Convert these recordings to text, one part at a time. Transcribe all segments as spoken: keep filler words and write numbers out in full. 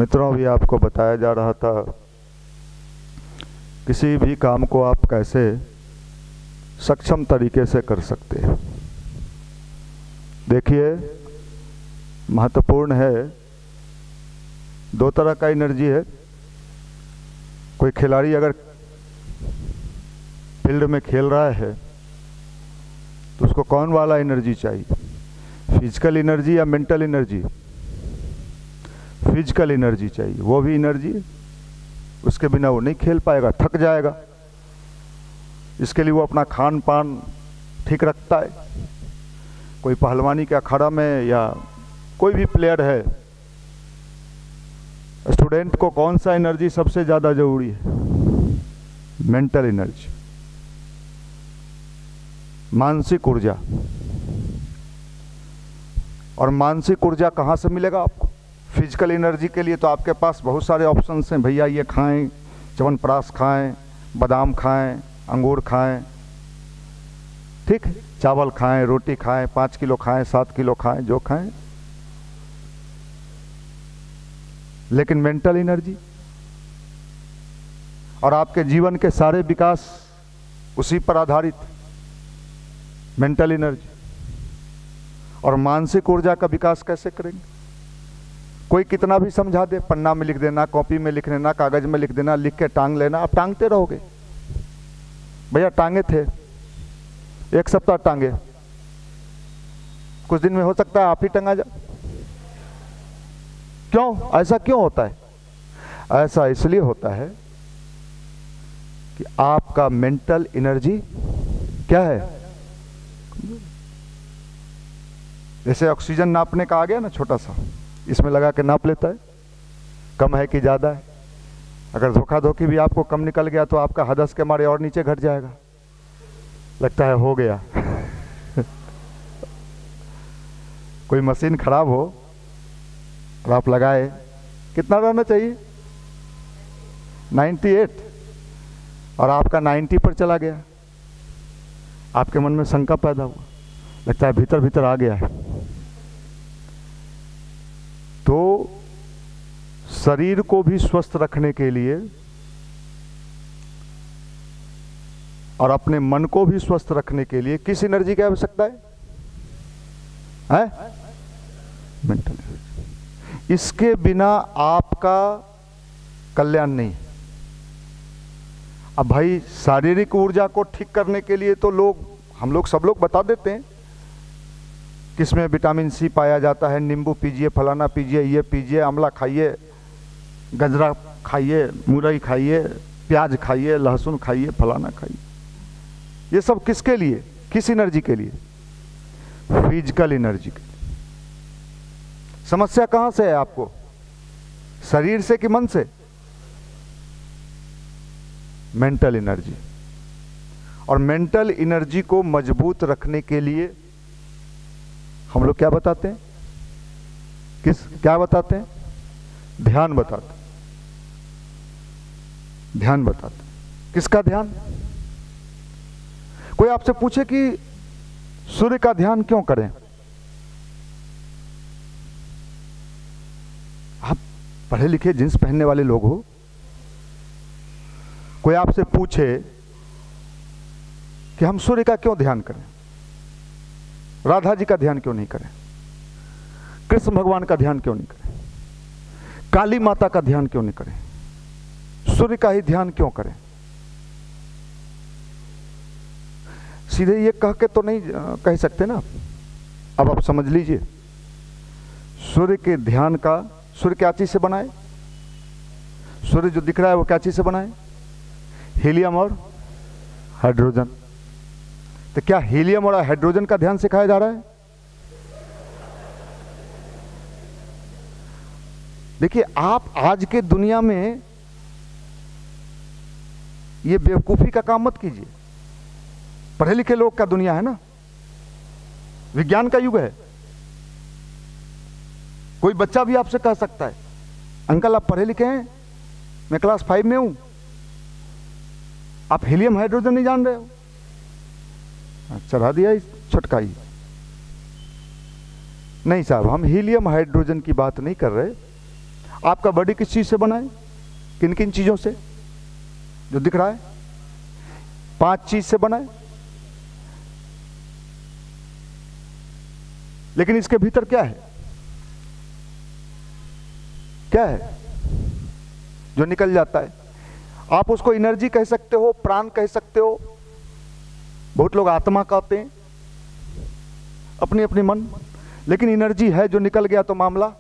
मित्रों, अभी आपको बताया जा रहा था किसी भी काम को आप कैसे सक्षम तरीके से कर सकते हैं। देखिए, महत्वपूर्ण है, दो तरह का एनर्जी है। कोई खिलाड़ी अगर फील्ड में खेल रहा है तो उसको कौन वाला एनर्जी चाहिए, फिजिकल एनर्जी या मेंटल एनर्जी? फिजिकल एनर्जी चाहिए। वो भी एनर्जी, उसके बिना वो नहीं खेल पाएगा, थक जाएगा। इसके लिए वो अपना खान पान ठीक रखता है। कोई पहलवानी के अखाड़ा में या कोई भी प्लेयर है, स्टूडेंट को कौन सा एनर्जी सबसे ज़्यादा जरूरी है? मेंटल एनर्जी, मानसिक ऊर्जा। और मानसिक ऊर्जा कहाँ से मिलेगा आपको? फिजिकल एनर्जी के लिए तो आपके पास बहुत सारे ऑप्शंस हैं। भैया ये खाएं, च्यवनप्राश खाएं, बादाम खाएं, अंगूर खाएं, ठीक है, चावल खाएं, रोटी खाएं, पाँच किलो खाएं, सात किलो खाएं, जो खाएं। लेकिन मेंटल एनर्जी और आपके जीवन के सारे विकास उसी पर आधारित, मेंटल एनर्जी। और मानसिक ऊर्जा का विकास कैसे करेंगे? कोई कितना भी समझा दे, पन्ना में लिख देना, कॉपी में लिख देना, कागज में लिख देना, लिख के टांग लेना, आप टांगते रहोगे। भैया टांगे थे, एक सप्ताह टांगे, कुछ दिन में हो सकता है आप ही टंगा जा। क्यों? ऐसा क्यों होता है? ऐसा इसलिए होता है कि आपका मेंटल एनर्जी क्या है? जैसे ऑक्सीजन नापने का आ गया ना, छोटा सा, इसमें लगा के नाप लेता है, कम है कि ज़्यादा है। अगर धोखा धोखी भी आपको कम निकल गया तो आपका हदस के मारे और नीचे घट जाएगा, लगता है हो गया। कोई मशीन खराब हो और आप लगाए, कितना रहना चाहिए? अट्ठानवे, और आपका नब्बे पर चला गया। आपके मन में शंका पैदा हुआ, लगता है भीतर भीतर आ गया है। तो शरीर को भी स्वस्थ रखने के लिए और अपने मन को भी स्वस्थ रखने के लिए किस एनर्जी की आवश्यकता है? है? Mental energy. इसके बिना आपका कल्याण नहीं। अब भाई, शारीरिक ऊर्जा को ठीक करने के लिए तो लोग, हम लोग सब लोग बता देते हैं किसमें विटामिन सी पाया जाता है, नींबू पीजिए, फलाना पीजिए, ये पीजिए, आंवला खाइए, गजरा खाइए, मुरई खाइए, प्याज खाइए, लहसुन खाइए, फलाना खाइए। ये सब किसके लिए, किस एनर्जी के लिए? फिजिकल एनर्जी के लिए। समस्या कहां से है आपको? शरीर से कि मन से? Mental energy. और मेंटल एनर्जी को मजबूत रखने के लिए हम लोग क्या बताते हैं? किस क्या बताते हैं? ध्यान बताते। ध्यान बताते। किसका ध्यान? कोई आपसे पूछे कि सूर्य का ध्यान क्यों करें? आप पढ़े लिखे जींस पहनने वाले लोग हो, कोई आपसे पूछे कि हम सूर्य का क्यों ध्यान करें, राधा जी का ध्यान क्यों नहीं करें, कृष्ण भगवान का ध्यान क्यों नहीं करें, काली माता का ध्यान क्यों नहीं करें, सूर्य का ही ध्यान क्यों करें? सीधे ये कह के तो नहीं कह सकते ना। अब आप समझ लीजिए, सूर्य के ध्यान का, सूर्य क्या चीज से बनाए? सूर्य जो दिख रहा है वो क्या चीज से बनाए? हीलियम और हाइड्रोजन। तो क्या हीलियम और हाइड्रोजन का ध्यान सिखाया जा रहा है? देखिए, आप आज के दुनिया में ये बेवकूफी का काम मत कीजिए। पढ़े लिखे लोग का दुनिया है ना, विज्ञान का युग है। कोई बच्चा भी आपसे कह सकता है, अंकल आप पढ़े लिखे हैं, मैं क्लास फाइव में हूं, आप हीलियम हाइड्रोजन नहीं जान रहे हो? चढ़ा दिया छटकाई। नहीं साहब, हम हीलियम हाइड्रोजन की बात नहीं कर रहे। आपका बॉडी किस चीज से बना है? किन किन चीजों से? जो दिख रहा है पांच चीज से बना है, लेकिन इसके भीतर क्या है? क्या है जो निकल जाता है? आप उसको एनर्जी कह सकते हो, प्राण कह सकते हो, बहुत लोग आत्मा कहते हैं, अपनी अपनी मन, लेकिन एनर्जी है। जो निकल गया तो मामला,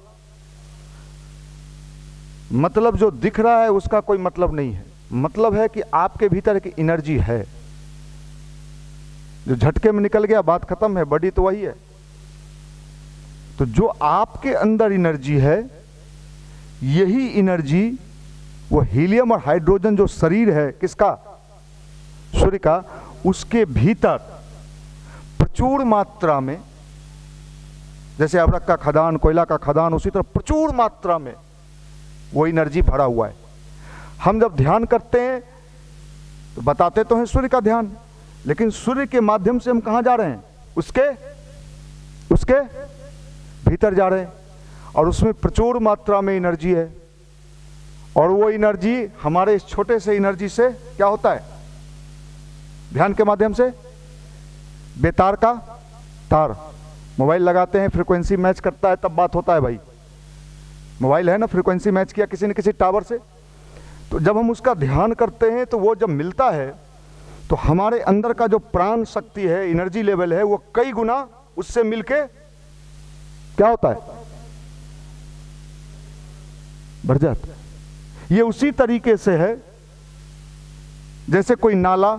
मतलब जो दिख रहा है उसका कोई मतलब नहीं है। मतलब है कि आपके भीतर एक एनर्जी है, जो झटके में निकल गया बात खत्म है, बॉडी तो वही है। तो जो आपके अंदर एनर्जी है, यही एनर्जी वो हीलियम और हाइड्रोजन जो शरीर है किसका? सूर्य का, उसके भीतर प्रचुर मात्रा में, जैसे अब्रक का खदान, कोयला का खदान, उसी तरह प्रचुर मात्रा में वो एनर्जी भरा हुआ है। हम जब ध्यान करते हैं तो बताते तो हैं सूर्य का ध्यान, लेकिन सूर्य के माध्यम से हम कहां जा रहे हैं? उसके उसके भीतर जा रहे हैं, और उसमें प्रचुर मात्रा में एनर्जी है। और वो एनर्जी हमारे इस छोटे से एनर्जी से क्या होता है? ध्यान के माध्यम से बेतार का तार, मोबाइल लगाते हैं, फ्रीक्वेंसी मैच करता है, तब बात होता है भाई। मोबाइल है ना, फ्रीक्वेंसी मैच किया किसी न किसी टावर से, तो जब हम उसका ध्यान करते हैं तो वो जब मिलता है तो हमारे अंदर का जो प्राण शक्ति है, एनर्जी लेवल है, वो कई गुना उससे मिलके क्या होता है? बढ़ जाता है। ये उसी तरीके से है जैसे कोई नाला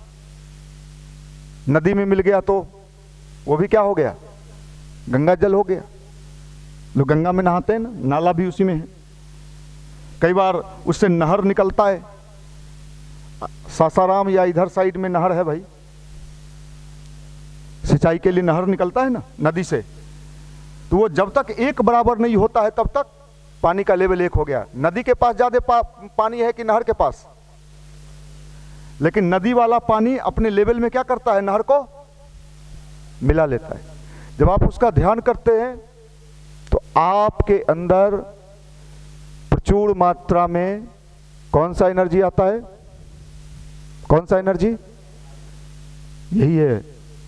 नदी में मिल गया तो वो भी क्या हो गया? गंगा जल हो गया। लोग गंगा में नहाते हैं ना, नाला भी उसी में है। कई बार उससे नहर निकलता है, सासाराम या इधर साइड में नहर है भाई, सिंचाई के लिए नहर निकलता है ना नदी से, तो वो जब तक एक बराबर नहीं होता है तब तक पानी का लेवल एक हो गया। नदी के पास ज्यादा पा, पानी है कि नहर के पास? लेकिन नदी वाला पानी अपने लेवल में क्या करता है? नहर को मिला लेता है। जब आप उसका ध्यान करते हैं तो आपके अंदर प्रचुर मात्रा में कौन सा एनर्जी आता है? कौन सा एनर्जी? यही है।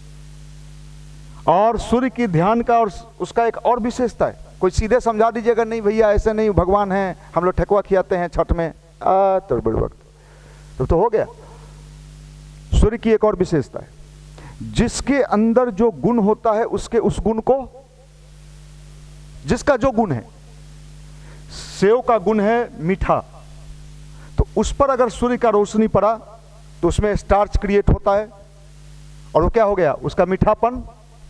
और सूर्य की ध्यान का और उसका एक और विशेषता है। कोई सीधे समझा दीजिएगा, नहीं भैया ऐसे नहीं, भगवान हैं, हम लोग ठेकुआ खिलाते हैं छठ में, आ तो बड़े वक्त तो, तो हो गया। सूर्य की एक और विशेषता है, जिसके अंदर जो गुण होता है उसके उस गुण को, जिसका जो गुण है, सेव का गुण है मीठा, तो उस पर अगर सूर्य का रोशनी पड़ा तो उसमें स्टार्च क्रिएट होता है और वो क्या हो गया? उसका मीठापन।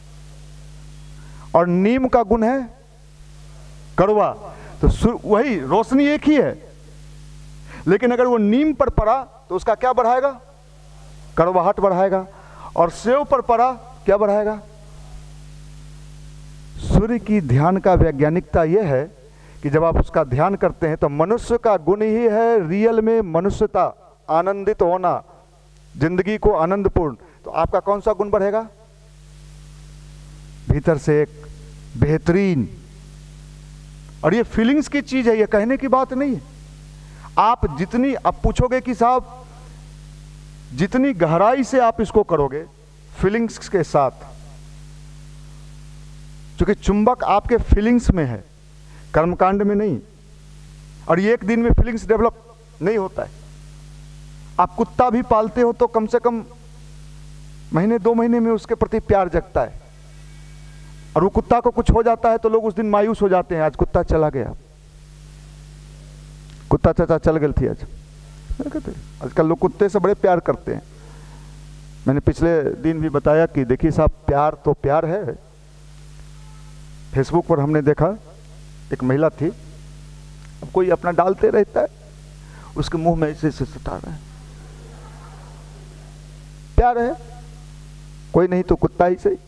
और नीम का गुण है कड़वा, तो वही रोशनी एक ही है, लेकिन अगर वो नीम पर पड़ा तो उसका क्या बढ़ाएगा? कड़वाहट बढ़ाएगा। और सेव पर पड़ा क्या बढ़ाएगा? सूर्य की ध्यान का वैज्ञानिकता यह है कि जब आप उसका ध्यान करते हैं तो मनुष्य का गुण ही है रियल में मनुष्यता, आनंदित होना, जिंदगी को आनंदपूर्ण। तो आपका कौन सा गुण बढ़ेगा? भीतर से एक बेहतरीन। और ये फीलिंग्स की चीज है, ये कहने की बात नहीं है। आप जितनी, अब पूछोगे कि साहब जितनी गहराई से आप इसको करोगे फीलिंग्स के साथ, क्योंकि चुंबक आपके फीलिंग्स में है, कर्मकांड में नहीं। और ये एक दिन में फीलिंग्स डेवलप नहीं होता है। आप कुत्ता भी पालते हो तो कम से कम महीने दो महीने में उसके प्रति प्यार जगता है, और वो कुत्ता को कुछ हो जाता है तो लोग उस दिन मायूस हो जाते हैं, आज कुत्ता चला गया, कुत्ता चाचा चल गई थी आज। आजकल लोग कुत्ते से बड़े प्यार करते हैं। मैंने पिछले दिन भी बताया कि देखिए साहब, प्यार तो प्यार है। फेसबुक पर हमने देखा एक महिला थी, अब कोई अपना डालते रहता है, उसके मुंह में ऐसे ऐसे सटा रहा है। प्यार है, कोई नहीं तो कुत्ता ही सही।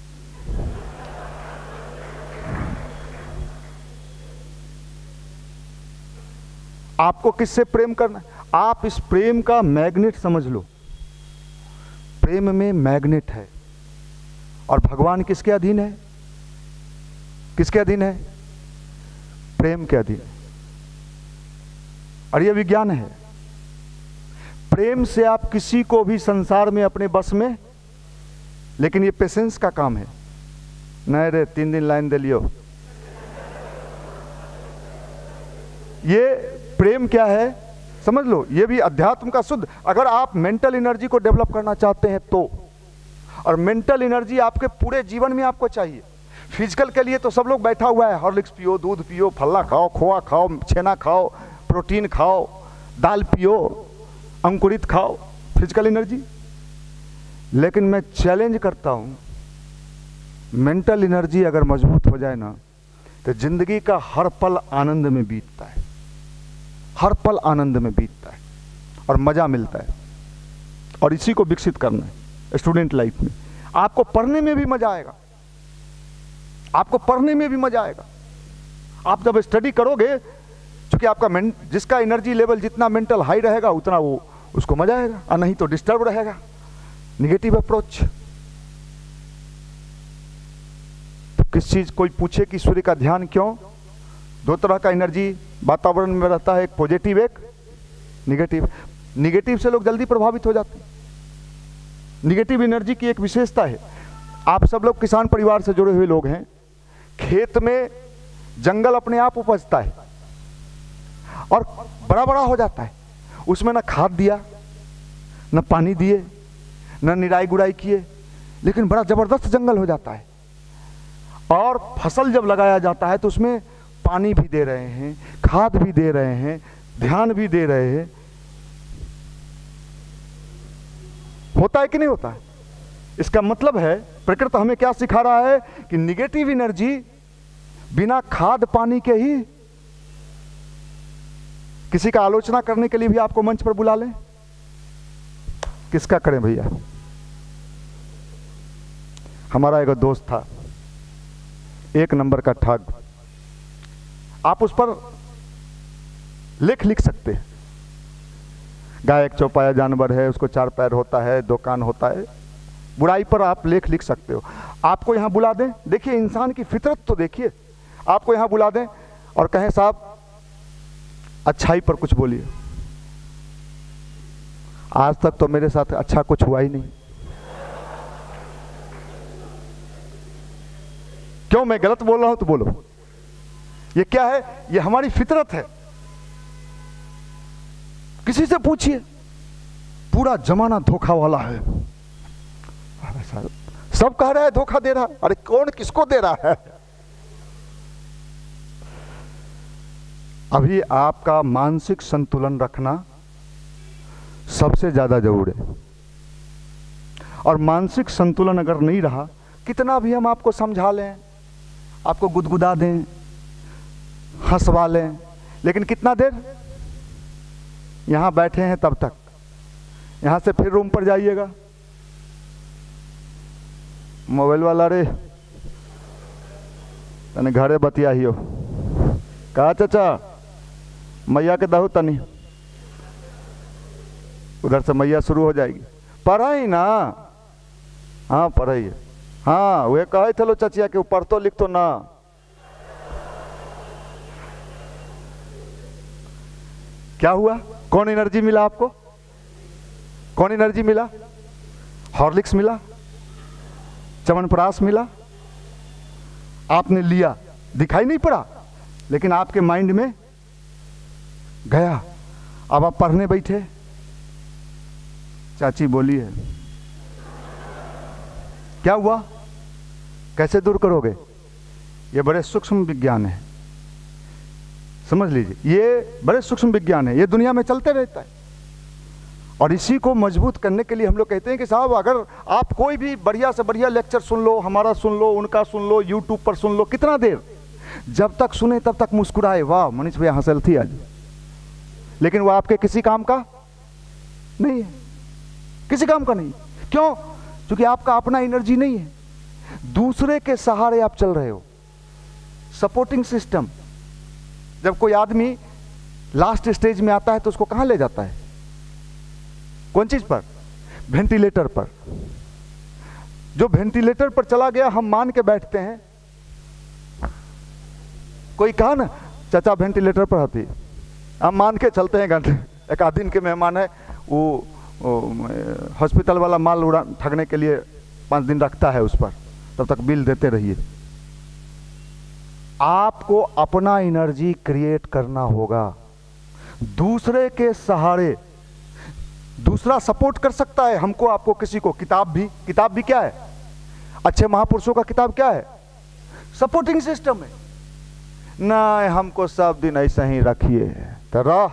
आपको किससे प्रेम करना है? आप इस प्रेम का मैग्नेट समझ लो। प्रेम में मैग्नेट है। और भगवान किसके अधीन है? किसके अधीन है? प्रेम के अधीन। और ये विज्ञान है। प्रेम से आप किसी को भी संसार में अपने बस में, लेकिन ये पेशेंस का काम है। नहीं रे, तीन दिन लाइन दे लियो। ये प्रेम क्या है समझ लो, ये भी अध्यात्म का शुद्ध। अगर आप मेंटल एनर्जी को डेवलप करना चाहते हैं तो, और मेंटल एनर्जी आपके पूरे जीवन में आपको चाहिए। फिजिकल के लिए तो सब लोग बैठा हुआ है, हॉर्लिक्स पियो, दूध पियो, फल्ला खाओ, खोआ खाओ, छेना खाओ, प्रोटीन खाओ, दाल पियो, अंकुरित खाओ, फिजिकल एनर्जी। लेकिन मैं चैलेंज करता हूँ, मेंटल एनर्जी अगर मजबूत हो जाए ना, तो जिंदगी का हर पल आनंद में बीतता है, हर पल आनंद में बीतता है और मजा मिलता है। और इसी को विकसित करना है स्टूडेंट लाइफ में। आपको पढ़ने में भी मजा आएगा, आपको पढ़ने में भी मजा आएगा। आप जब स्टडी करोगे, क्योंकि आपका जिसका एनर्जी लेवल जितना मेंटल हाई रहेगा उतना वो उसको मजा आएगा, और नहीं तो डिस्टर्ब रहेगा, निगेटिव अप्रोच। तो किस चीज, कोई पूछे कि सूर्य का ध्यान क्यों? दो तरह का एनर्जी वातावरण में रहता है, एक पॉजिटिव एक निगेटिव। निगेटिव से लोग जल्दी प्रभावित हो जाते हैं। निगेटिव एनर्जी की एक विशेषता है, आप सब लोग किसान परिवार से जुड़े हुए लोग हैं। खेत में जंगल अपने आप उपजता है और बड़ा बड़ा हो जाता है, उसमें ना खाद दिया, न पानी दिए, न निराई गुड़ाई किए, लेकिन बड़ा जबरदस्त जंगल हो जाता है। और फसल जब लगाया जाता है तो उसमें पानी भी दे रहे हैं, खाद भी दे रहे हैं, ध्यान भी दे रहे हैं। होता है कि नहीं होता है? इसका मतलब है प्रकृति हमें क्या सिखा रहा है कि निगेटिव एनर्जी बिना खाद पानी के ही, किसी का आलोचना करने के लिए भी आपको मंच पर बुला लें, किसका करें भैया? हमारा एक दोस्त था, एक नंबर का ठग। आप उस पर लेख लिख सकते हैं। गाय एक चौपाया जानवर है, उसको चार पैर होता है, दो कान होता है। बुराई पर आप लेख लिख सकते हो। आपको यहाँ बुला दें, देखिए इंसान की फितरत तो देखिए, आपको यहाँ बुला दें और कहें साहब अच्छाई पर कुछ बोलिए। आज तक तो मेरे साथ अच्छा कुछ हुआ ही नहीं। क्यों, मैं गलत बोल रहा हूं तो बोलो। ये क्या है? ये हमारी फितरत है। किसी से पूछिए, पूरा जमाना धोखा वाला है। अरे साहब, सब कह रहा है धोखा दे रहा। अरे कौन किसको दे रहा है? अभी आपका मानसिक संतुलन रखना सबसे ज्यादा जरूरी है। और मानसिक संतुलन अगर नहीं रहा, कितना भी हम आपको समझा लें, आपको गुदगुदा दें, हंसवा लें, लेकिन कितना देर? यहां बैठे हैं तब तक। यहां से फिर रूम पर जाइएगा, मोबाइल वाला रे तने घरे बतिया ही हो, कहा चाचा मैया के दहु तनी, उधर से मैया शुरू हो जाएगी। पढ़ाई ना, हाँ पढ़ाई है, हाँ वे कहे थे लो चचिया के ऊपर तो लिख तो ना। क्या हुआ? कौन एनर्जी मिला आपको? कौन एनर्जी मिला? हॉर्लिक्स मिला, च्यवनप्राश मिला, आपने लिया, दिखाई नहीं पड़ा, लेकिन आपके माइंड में गया। अब आप पढ़ने बैठे, चाची बोली है, क्या हुआ? कैसे दूर करोगे? ये बड़े सूक्ष्म विज्ञान है, समझ लीजिए, ये बड़े सूक्ष्म विज्ञान है, ये दुनिया में चलते रहता है। और इसी को मजबूत करने के लिए हम लोग कहते हैं कि साहब अगर आप कोई भी बढ़िया से बढ़िया लेक्चर सुन लो, हमारा सुन लो, उनका सुन लो, यूट्यूब पर सुन लो, कितना देर? जब तक सुने तब तक मुस्कुराए, वाह मनीष भैया हंसल थी आज, लेकिन वो आपके किसी काम का नहीं है, किसी काम का नहीं। क्यों? क्योंकि आपका अपना एनर्जी नहीं है, दूसरे के सहारे आप चल रहे हो। Supporting system. जब कोई आदमी लास्ट स्टेज में आता है तो उसको कहां ले जाता है? कौन चीज पर? वेंटिलेटर पर। जो वेंटिलेटर पर चला गया हम मान के बैठते हैं। कोई कहा ना चाचा वेंटिलेटर पर आती, हम मान के चलते हैं घंटे, एक आध दिन के मेहमान है, वो हॉस्पिटल वाला माल उड़ा ठगने के लिए पाँच दिन रखता है उस पर, तब तक बिल देते रहिए। आपको अपना एनर्जी क्रिएट करना होगा, दूसरे के सहारे। दूसरा सपोर्ट कर सकता है हमको, आपको, किसी को। किताब भी, किताब भी क्या है? अच्छे महापुरुषों का किताब क्या है? सपोर्टिंग सिस्टम है ना। हमको सब दिन ऐसा ही रखिए तरह।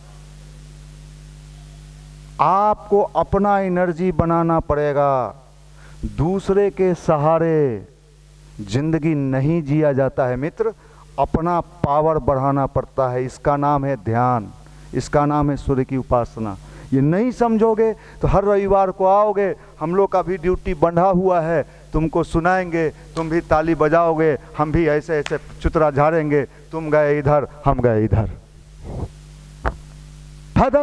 आपको अपना एनर्जी बनाना पड़ेगा, दूसरे के सहारे जिंदगी नहीं जिया जाता है मित्र, अपना पावर बढ़ाना पड़ता है। इसका नाम है ध्यान, इसका नाम है सूर्य की उपासना। ये नहीं समझोगे तो हर रविवार को आओगे, हम लोग का भी ड्यूटी बंधा हुआ है, तुमको सुनाएंगे, तुम भी ताली बजाओगे, हम भी ऐसे ऐसे चुतरा झाड़ेंगे, तुम गए इधर हम गए इधर। फायदा?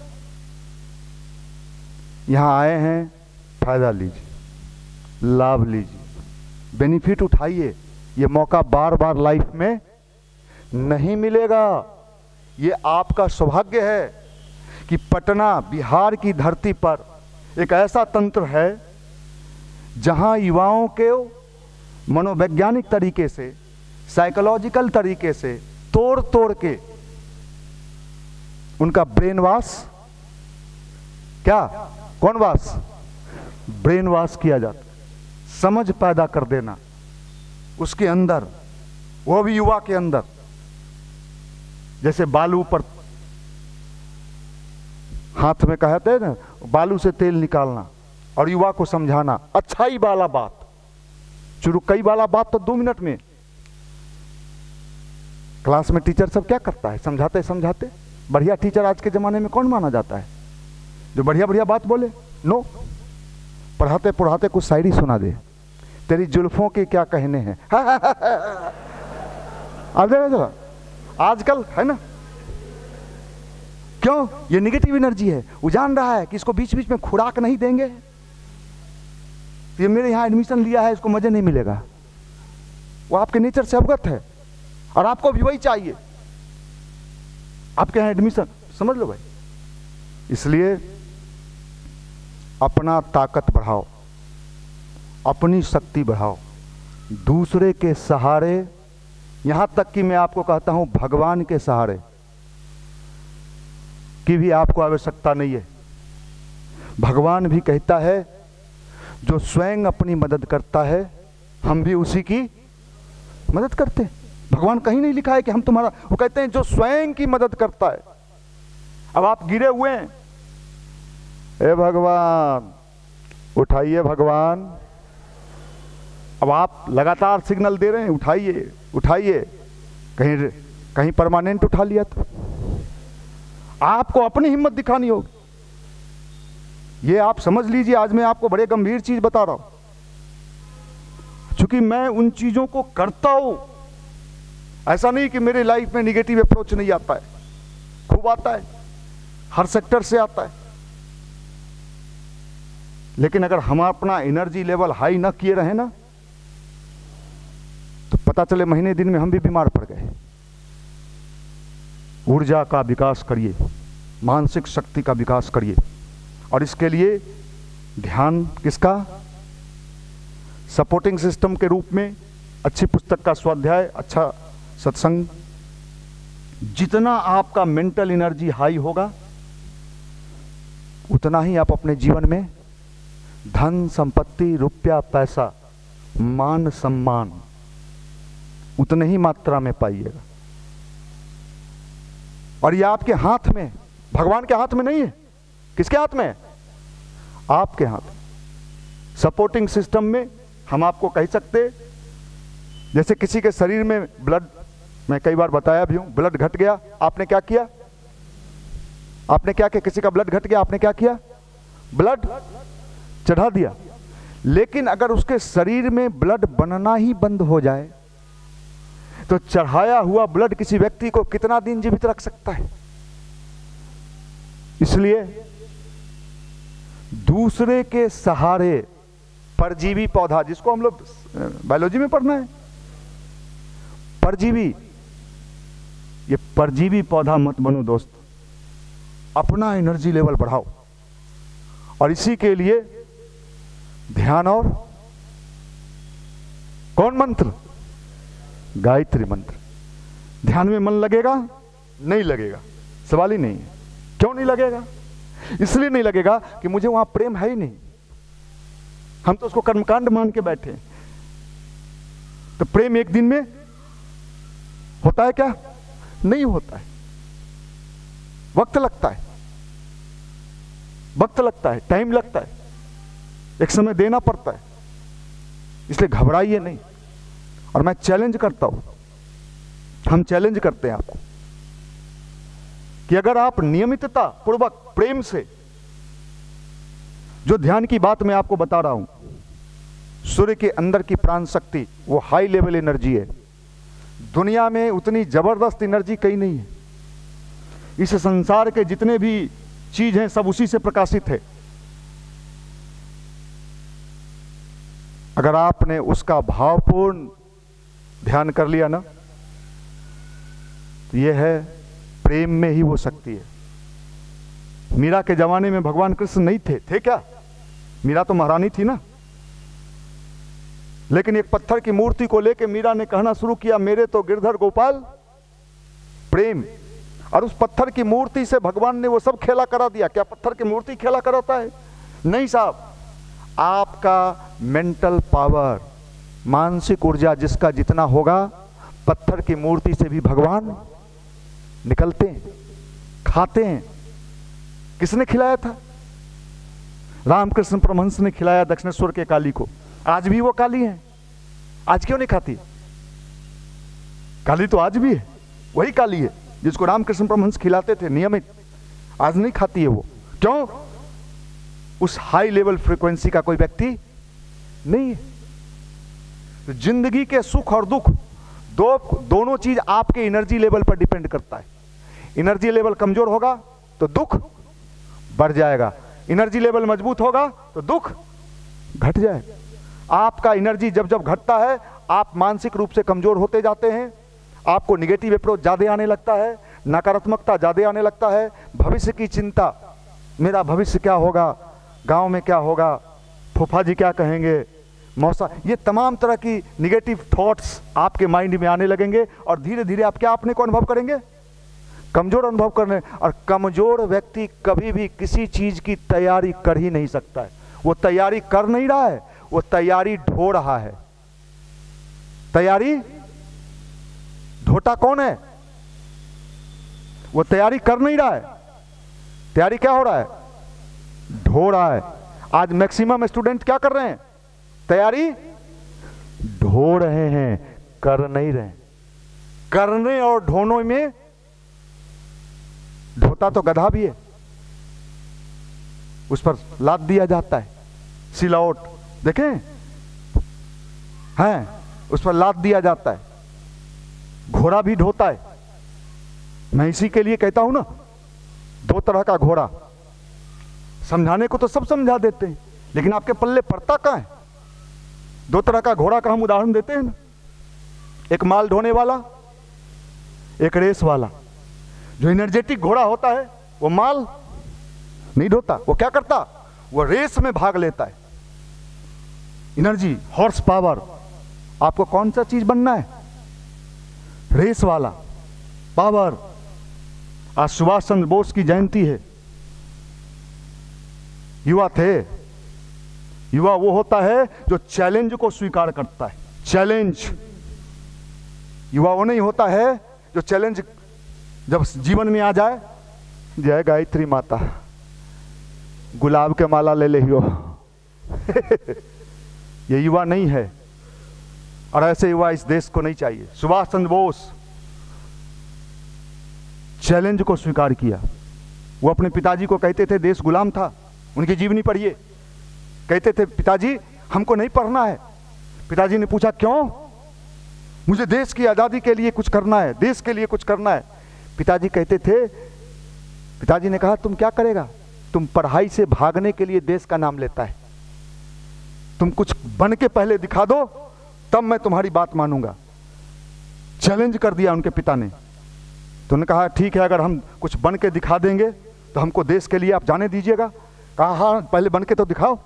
यहां आए हैं, फायदा लीजिए, लाभ लीजिए, बेनिफिट उठाइए। ये मौका बार बार लाइफ में नहीं मिलेगा। ये आपका सौभाग्य है कि पटना बिहार की धरती पर एक ऐसा तंत्र है जहां युवाओं के मनोवैज्ञानिक तरीके से, साइकोलॉजिकल तरीके से तोड़ तोड़ के उनका ब्रेन वॉश, क्या, कौन वॉश? ब्रेन वॉश किया जाता, समझ पैदा कर देना उसके अंदर, वो भी युवा के अंदर। जैसे बालू पर हाथ में कहते हैं ना, बालू से तेल निकालना और युवा को समझाना, अच्छाई वाला बात, चुरुकई वाला बात तो दो मिनट में। क्लास में टीचर सब क्या करता है? समझाते समझाते। बढ़िया टीचर आज के जमाने में कौन माना जाता है? जो बढ़िया बढ़िया बात बोले? नो। पढ़ाते पढ़ाते कुछ शायरी सुना दे, तेरी जुल्फों के क्या कहने हैं। आप देखा जरा आजकल है ना, क्यों? ये निगेटिव एनर्जी है। वो जान रहा है कि इसको बीच बीच में खुराक नहीं देंगे, ये मेरे यहाँ एडमिशन लिया है, इसको मजे नहीं मिलेगा। वो आपके नेचर से अवगत है और आपको भी वही चाहिए। आपके यहाँ एडमिशन, समझ लो भाई। इसलिए अपना ताकत बढ़ाओ, अपनी शक्ति बढ़ाओ, दूसरे के सहारे, यहां तक कि मैं आपको कहता हूं भगवान के सहारे की भी आपको आवश्यकता नहीं है। भगवान भी कहता है जो स्वयं अपनी मदद करता है हम भी उसी की मदद करते हैं। भगवान कहीं नहीं लिखा है कि हम तुम्हारा, वो कहते हैं जो स्वयं की मदद करता है। अब आप गिरे हुए हैं, ए भगवान उठाइए भगवान। अब आप लगातार सिग्नल दे रहे हैं, उठाइए उठाइए। कहीं कहीं परमानेंट उठा लिया तो आपको अपनी हिम्मत दिखानी होगी। ये आप समझ लीजिए, आज मैं आपको बड़े गंभीर चीज बता रहा हूं, क्योंकि मैं उन चीजों को करता हूं। ऐसा नहीं कि मेरे लाइफ में निगेटिव अप्रोच नहीं आता है, खूब आता है, हर सेक्टर से आता है। लेकिन अगर हम अपना एनर्जी लेवल हाई ना किए रहे ना, तो पता चले महीने दिन में हम भी बीमार पड़ गए। ऊर्जा का विकास करिए, मानसिक शक्ति का विकास करिए, और इसके लिए ध्यान किसका? सपोर्टिंग सिस्टम के रूप में अच्छी पुस्तक का स्वाध्याय, अच्छा सत्संग। जितना आपका मेंटल एनर्जी हाई होगा उतना ही आप अपने जीवन में धन संपत्ति, रुपया पैसा, मान सम्मान उतने ही मात्रा में पाइएगा। और ये आपके हाथ में, भगवान के हाथ में नहीं है। किसके हाथ में है? आपके हाथ। सपोर्टिंग सिस्टम में हम आपको कह सकते, जैसे किसी के शरीर में ब्लड, मैं कई बार बताया भी हूं, ब्लड घट गया, आपने क्या किया? आपने क्या किया? किसी का ब्लड घट गया, आपने क्या किया? ब्लड चढ़ा दिया। लेकिन अगर उसके शरीर में ब्लड बनना ही बंद हो जाए तो चढ़ाया हुआ ब्लड किसी व्यक्ति को कितना दिन जीवित रख सकता है? इसलिए दूसरे के सहारे परजीवी पौधा, जिसको हम लोग बायोलॉजी में पढ़ना है, परजीवी ये परजीवी पौधा मत बनो दोस्त, अपना एनर्जी लेवल बढ़ाओ। और इसी के लिए ध्यान और कौन मंत्र? गायत्री मंत्र। ध्यान में मन लगेगा? नहीं लगेगा, सवाल ही नहीं है। क्यों नहीं लगेगा? इसलिए नहीं लगेगा कि मुझे वहां प्रेम है ही नहीं, हम तो उसको कर्मकांड मान के बैठे हैं। तो प्रेम एक दिन में होता है क्या? नहीं होता है, वक्त लगता है, वक्त लगता है, टाइम लगता है, एक समय देना पड़ता है। इसलिए घबराइए नहीं। और मैं चैलेंज करता हूं, हम चैलेंज करते हैं आपको कि अगर आप नियमितता पूर्वक प्रेम से, जो ध्यान की बात मैं आपको बता रहा हूं, सूर्य के अंदर की प्राण शक्ति वो हाई लेवल एनर्जी है। दुनिया में उतनी जबरदस्त एनर्जी कहीं नहीं है। इस संसार के जितने भी चीज हैं सब उसी से प्रकाशित है। अगर आपने उसका भावपूर्ण ध्यान कर लिया ना, तो यह है प्रेम में ही वो शक्ति है। मीरा के जमाने में भगवान कृष्ण नहीं थे, थे क्या? मीरा तो महारानी थी ना। लेकिन एक पत्थर की मूर्ति को लेकर मीरा ने कहना शुरू किया, मेरे तो गिरधर गोपाल प्रेम। और उस पत्थर की मूर्ति से भगवान ने वो सब खेला करा दिया। क्या पत्थर की मूर्ति खेला कराता है? नहीं साहब, आपका मेंटल पावर, मानसिक ऊर्जा जिसका जितना होगा, पत्थर की मूर्ति से भी भगवान निकलते हैं, खाते हैं। किसने खिलाया था? रामकृष्ण परमहंस ने खिलाया दक्षिणेश्वर के काली को। आज भी वो काली है। आज क्यों नहीं खाती? काली तो आज भी है, वही काली है जिसको रामकृष्ण परमहंस खिलाते थे नियमित। आज नहीं खाती है वो। क्यों? उस हाई लेवल फ्रीक्वेंसी का कोई व्यक्ति नहीं है। तो जिंदगी के सुख और दुख दो दोनों चीज आपके एनर्जी लेवल पर डिपेंड करता है। एनर्जी लेवल कमजोर होगा तो दुख बढ़ जाएगा, एनर्जी लेवल मजबूत होगा तो दुख घट जाएगा। आपका एनर्जी जब जब घटता है, आप मानसिक रूप से कमजोर होते जाते हैं, आपको निगेटिव अप्रोच ज्यादा आने लगता है, नकारात्मकता ज्यादा आने लगता है, भविष्य की चिंता, मेरा भविष्य क्या होगा, गांव में क्या होगा, फूफा जी क्या कहेंगे, मौसा, ये तमाम तरह की निगेटिव थॉट्स आपके माइंड में आने लगेंगे। और धीरे धीरे आप क्या अपने को अनुभव करेंगे? कमजोर अनुभव करने। और कमजोर व्यक्ति कभी भी किसी चीज की तैयारी कर ही नहीं सकता है। वो तैयारी कर नहीं रहा है, वो तैयारी ढो रहा है। तैयारी ढोता कौन है? वो तैयारी कर नहीं रहा है, तैयारी क्या हो रहा है? ढो रहा है। आज मैक्सिमम स्टूडेंट क्या कर रहे हैं? तैयारी ढो रहे हैं, कर नहीं रहे। करने और ढोने में, ढोता तो गधा भी है, उस पर लाद दिया जाता है, सिलौट देखें हैं, उस पर लाद दिया जाता है। घोड़ा भी ढोता है। मैं इसी के लिए कहता हूं ना, दो तरह का घोड़ा। समझाने को तो सब समझा देते हैं, लेकिन आपके पल्ले पड़ता कहां है? दो तरह का घोड़ा का हम उदाहरण देते हैं ना, एक माल ढोने वाला, एक रेस वाला। जो एनर्जेटिक घोड़ा होता है वो माल नहीं ढोता, वो क्या करता? वो रेस में भाग लेता है। Energy, horse power. आपको कौन सा चीज बनना है? रेस वाला, पावर। आज सुभाष चंद्र बोस की जयंती है। युवा थे। युवा वो होता है जो चैलेंज को स्वीकार करता है। चैलेंज। युवा वो नहीं होता है जो चैलेंज जब जीवन में आ जाए, जय गायत्री माता, गुलाब के माला ले ले हो। ये युवा नहीं है, और ऐसे युवा इस देश को नहीं चाहिए। सुभाष चंद्र बोस चैलेंज को स्वीकार किया। वो अपने पिताजी को कहते थे, देश गुलाम था, उनकी जीवनी पढ़िए, कहते थे पिताजी हमको नहीं पढ़ना है। पिताजी ने पूछा क्यों? मुझे देश की आज़ादी के लिए कुछ करना है, देश के लिए कुछ करना है। पिताजी कहते थे, पिताजी ने कहा तुम क्या करेगा? तुम पढ़ाई से भागने के लिए देश का नाम लेता है, तुम कुछ बन के पहले दिखा दो, तब मैं तुम्हारी बात मानूंगा। चैलेंज कर दिया उनके पिता ने। तो उन्होंने कहा ठीक है, अगर हम कुछ बन के दिखा देंगे तो हमको देश के लिए आप जाने दीजिएगा। कहा हाँ, पहले बन के तो दिखाओ।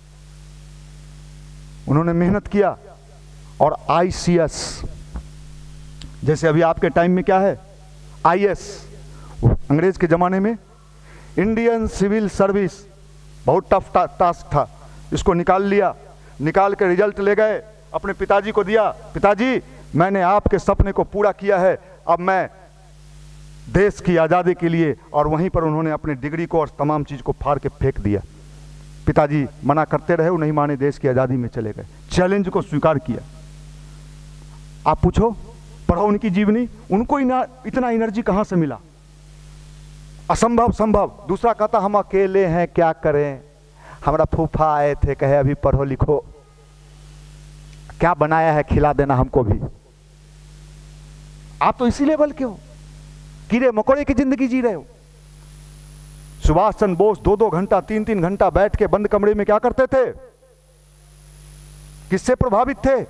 उन्होंने मेहनत किया और आई सी एस, जैसे अभी आपके टाइम में क्या है आई ए एस, अंग्रेज के ज़माने में इंडियन सिविल सर्विस, बहुत टफ टा, टास्क था। इसको निकाल लिया, निकाल के रिजल्ट ले गए, अपने पिताजी को दिया, पिताजी मैंने आपके सपने को पूरा किया है, अब मैं देश की आज़ादी के लिए, और वहीं पर उन्होंने अपनी डिग्री को और तमाम चीज़ को फाड़ के फेंक दिया। पिताजी मना करते रहे, वो नहीं माने, देश की आज़ादी में चले गए, चैलेंज को स्वीकार किया। आप पूछो, पढ़ो उनकी जीवनी, उनको इतना एनर्जी कहाँ से मिला? असंभव संभव। दूसरा कहता हम अकेले हैं क्या करें, हमारा फूफा आए थे कहे अभी पढ़ो लिखो, क्या बनाया है खिला देना हमको भी। आप तो इसी लेवल के हो, कीड़े मकोड़े की जिंदगी जी रहे हो। सुभाष चंद्र बोस दो दो घंटा तीन तीन घंटा बैठ के बंद कमरे में क्या करते थे? किससे प्रभावित थे?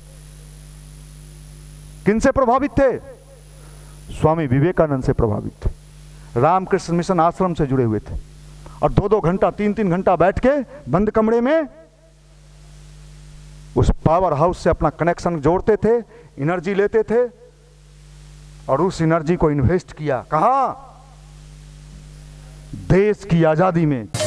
किनसे प्रभावित थे? स्वामी विवेकानंद से प्रभावित थे, रामकृष्ण मिशन आश्रम से जुड़े हुए थे, और दो दो घंटा तीन तीन घंटा बैठ के बंद कमरे में उस पावर हाउस से अपना कनेक्शन जोड़ते थे, एनर्जी लेते थे, और उस एनर्जी को इन्वेस्ट किया कहां? देश की आजादी में।